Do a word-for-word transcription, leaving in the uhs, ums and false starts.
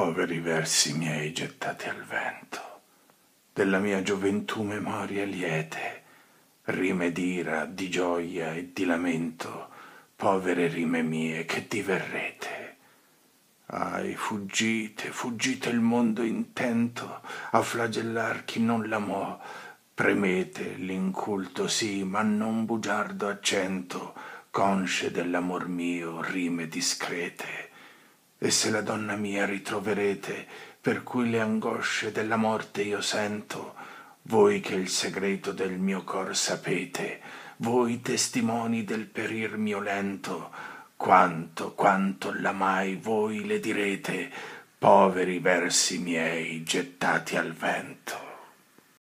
Poveri versi miei gettati al vento, della mia gioventù memoria liete, rime d'ira, di gioia e di lamento, povere rime mie che diverrete. Ahi, fuggite, fuggite il mondo intento a flagellar chi non l'amò, premete l'inculto sì, ma non bugiardo accento, consce dell'amor mio rime discrete. E se la donna mia ritroverete, per cui le angosce della morte io sento, voi che il segreto del mio cor sapete, voi testimoni del perir mio lento, quanto, quanto l'amai voi le direte, poveri versi miei gettati al vento.